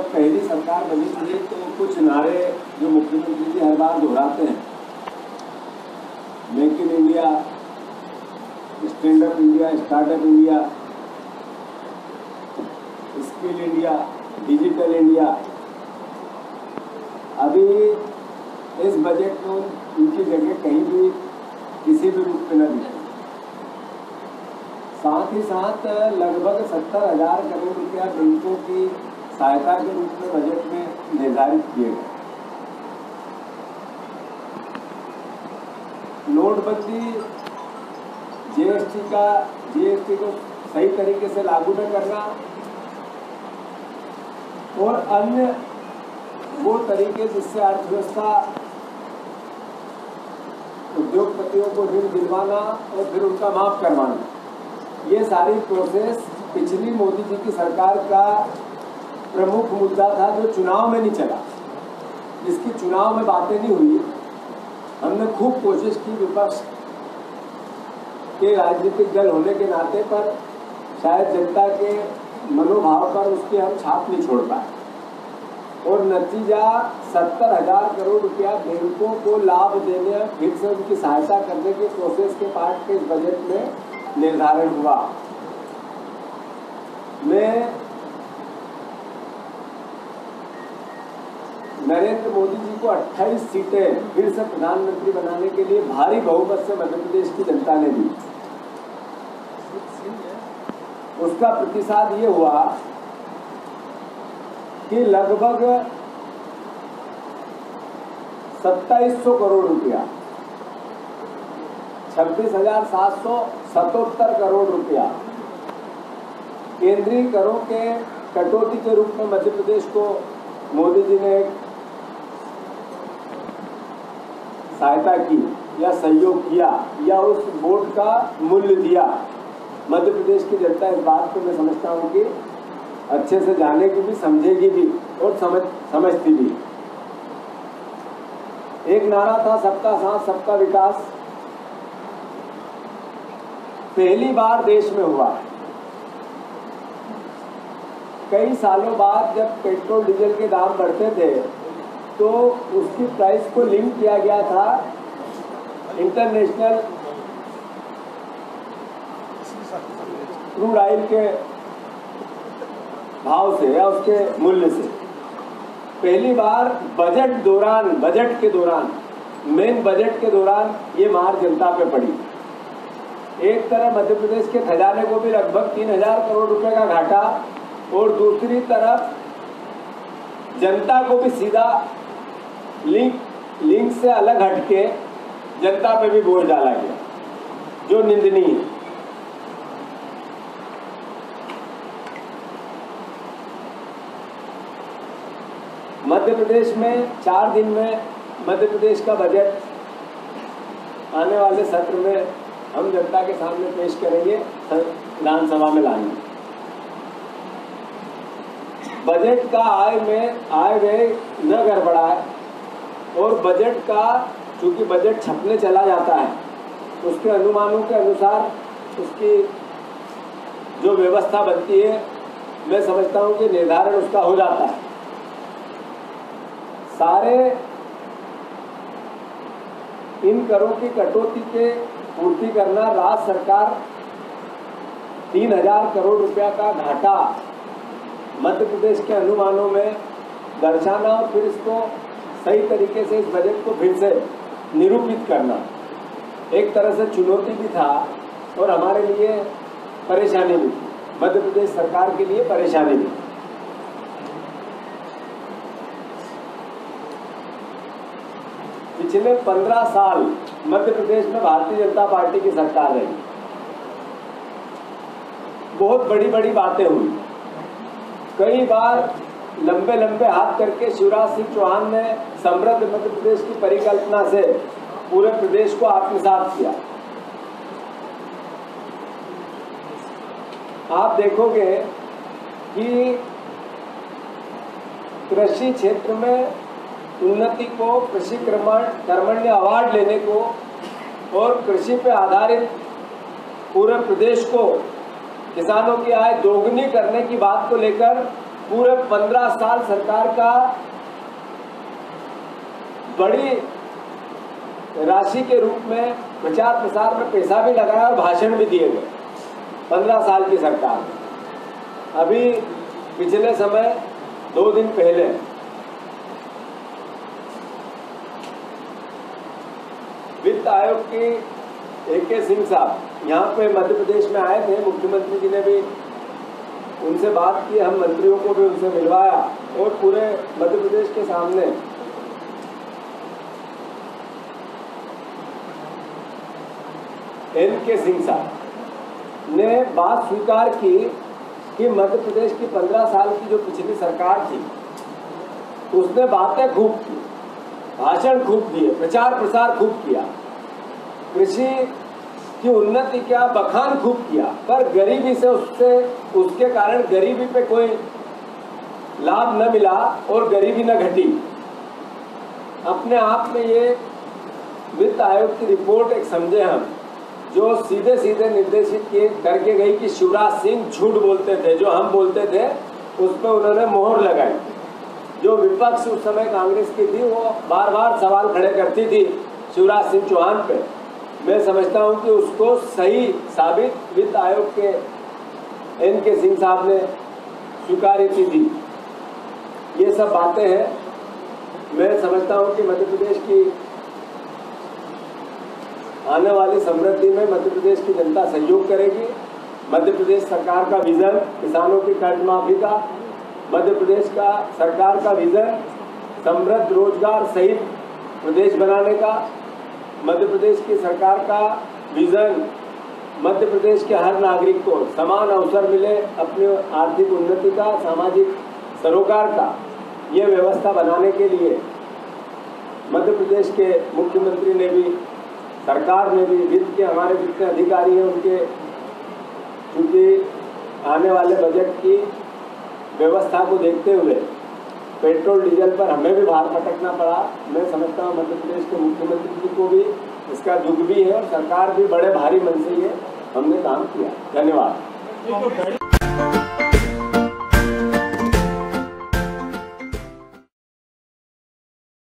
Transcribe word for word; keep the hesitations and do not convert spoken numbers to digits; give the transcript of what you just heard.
जब पहली सरकार बनी थी तो कुछ नारे जो मुख्यमंत्री जी हर बार दोहराते हैं, make in India, stand up India, startup India, skill India, digital India, अभी इस बजट में उनकी जगह कहीं भी किसी भी रूप में न दिखे। साथ ही साथ लगभग सत्तर हजार करोड़ रुपया बैंकों की सहायता के रूप में बजट में निर्धारित किए गए। नोटबंदी, जीएसटी का जीएसटी को सही तरीके से लागू न करना और अन्य वो तरीके जिससे अर्थव्यवस्था, उद्योगपतियों को ऋण दिलवाना और फिर उनका माफ करवाना, ये सारी प्रोसेस पिछली मोदी जी की सरकार का प्रमुख मुद्दा था जो चुनाव में नहीं चला, जिसकी चुनाव में बातें नहीं हुई। हमने खूब कोशिश की विपक्ष के राजनीतिक दल होने के नाते, पर शायद जनता के मनोभाव पर उसके हम छाप नहीं छोड़ पाए और नतीजा सत्तर हजार करोड़ रुपया बैंकों को लाभ देने, फिर से उनकी सहायता करने के प्रोसेस के पार्ट के इस बजट में निर्धारण हुआ। मैं नरेंद्र मोदी जी को अट्ठाईस सीटें फिर से प्रधानमंत्री बनाने के लिए भारी बहुमत से मध्य प्रदेश की जनता ने दी। उसका प्रतिसाद ये हुआ कि लगभग सत्ताईस सौ करोड़ रुपया, छब्बीस हजार सात सौ सतहत्तर करोड़ रुपया केंद्रीय करों के कटौती के रूप में मध्य प्रदेश को मोदी जी ने सहायता की या सहयोग किया या उस वोट का मूल्य दिया। मध्य प्रदेश की जनता इस बात को मैं समझता हूँ कि अच्छे से जानेगी भी, समझेगी भी और समझ समझती भी। एक नारा था सबका साथ सबका विकास, पहली बार देश में हुआ। कई सालों बाद जब पेट्रोल डीजल के दाम बढ़ते थे तो उसकी प्राइस को लिंक किया गया था इंटरनेशनल क्रूड ऑयल के भाव से या उसके मूल्य से। पहली बार बजट दौरान बजट के दौरान मेन बजट के दौरान ये मार जनता पे पड़ी। एक तरफ मध्य प्रदेश के खजाने को भी लगभग तीन हजार करोड़ रुपए का घाटा और दूसरी तरफ जनता को भी सीधा लिंक लिंक से अलग हटके जनता पे भी बोझ डाला गया, जो निंदनीय है। मध्य प्रदेश में चार दिन में मध्य प्रदेश का बजट आने वाले सत्र में हम जनता के सामने पेश करेंगे, विधानसभा में लाएंगे। बजट का आय में आय व्यय न गड़बड़ाए और बजट का, चूंकि बजट छपने चला जाता है, उसके अनुमानों के अनुसार उसकी जो व्यवस्था बनती है, मैं समझता हूँ कि निर्धारण उसका हो जाता है। सारे इन करों की कटौती के पूर्ति करना, राज्य सरकार तीन हजार करोड़ रुपया का घाटा मध्य प्रदेश के अनुमानों में दर्शाना और फिर इसको सही तरीके से इस बजट को फिर से निरूपित करना एक तरह से चुनौती भी था और हमारे लिए परेशानी भी थी, मध्य प्रदेश सरकार के लिए परेशानी भी। पिछले पंद्रह साल मध्य प्रदेश में भारतीय जनता पार्टी की सरकार रही। बहुत बड़ी बड़ी बातें हुई, कई बार लंबे लंबे हाथ करके शिवराज सिंह चौहान ने समृद्ध मध्य प्रदेश की परिकल्पना से पूरे प्रदेश को आत्मसात किया। आप देखोगे कि कृषि क्षेत्र में उन्नति को, कृषि कर्मण कर्मण्य अवार्ड लेने को और कृषि पे आधारित पूरे प्रदेश को किसानों की आय दोगुनी करने की बात को लेकर पूरे पंद्रह साल सरकार का बड़ी राशि के रूप में प्रचार प्रसार में पैसा भी लगाया और भाषण भी दिए गए। पंद्रह साल की सरकार में अभी पिछले समय दो दिन पहले वित्त आयोग की ए के सिंह साहब यहाँ पे मध्य प्रदेश में आए थे। मुख्यमंत्री जी ने भी उनसे बात की, हम मंत्रियों को भी उनसे मिलवाया और पूरे मध्य प्रदेश के सामने एन के सिंह साहब ने बात स्वीकार की कि मध्य प्रदेश की पंद्रह साल की जो पिछली सरकार थी उसने बातें खूब की, भाषण खूब दिए, प्रचार प्रसार खूब किया, कृषि की उन्नति क्या बखान खूब किया, पर गरीबी से उससे उसके कारण गरीबी पे कोई लाभ न मिला और गरीबी न घटी। अपने आप में ये वित्त आयोग की रिपोर्ट एक समझे हम, जो सीधे सीधे निर्देशित किए करके गई कि शिवराज सिंह झूठ बोलते थे, जो हम बोलते थे उस पर उन्होंने मोहर लगाई। जो विपक्ष उस समय कांग्रेस की थी वो बार बार सवाल खड़े करती थी शिवराज सिंह चौहान पे। मैं समझता हूं कि उसको सही साबित वित्त आयोग के एन के सिंह साहब ने स्वीकारित दी। ये सब बातें हैं। मैं समझता हूं कि मध्य प्रदेश की आने वाली समृद्धि में मध्य प्रदेश की जनता सहयोग करेगी। मध्य प्रदेश सरकार का विजन किसानों की कर्ज माफी का, मध्य प्रदेश का सरकार का विजन समृद्ध रोजगार सहित प्रदेश बनाने का, मध्य प्रदेश की सरकार का विजन मध्य प्रदेश के हर नागरिक को समान अवसर मिले अपनी आर्थिक उन्नति का, सामाजिक सरोकार का, ये व्यवस्था बनाने के लिए मध्य प्रदेश के मुख्यमंत्री ने भी, सरकार ने भी, वित्त के हमारे जितने अधिकारी हैं उनके, क्योंकि आने वाले बजट की व्यवस्था को देखते हुए पेट्रोल डीजल पर हमें भी भार पटकना पड़ा। मैं समझता हूँ मध्य प्रदेश के मुख्यमंत्री जी को भी इसका दुख भी है और सरकार भी बड़े भारी मन से ये हमने काम किया। धन्यवाद।